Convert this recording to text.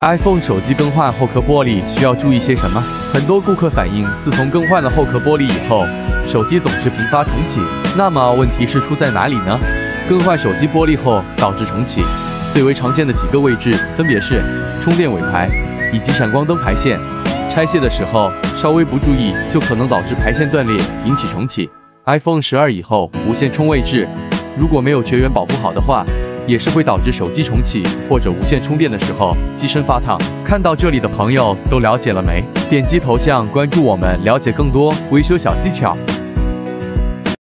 iPhone 手机更换后壳玻璃需要注意些什么？很多顾客反映，自从更换了后壳玻璃以后，手机总是频发重启。那么问题是出在哪里呢？更换手机玻璃后导致重启，最为常见的几个位置分别是充电尾排以及闪光灯排线。拆卸的时候稍微不注意，就可能导致排线断裂，引起重启。iPhone 12以后无线充位置，如果没有绝缘保护好的话，也是会导致手机重启或者无线充电的时候机身发烫。看到这里的朋友都了解了没？点击头像关注我们，了解更多维修小技巧。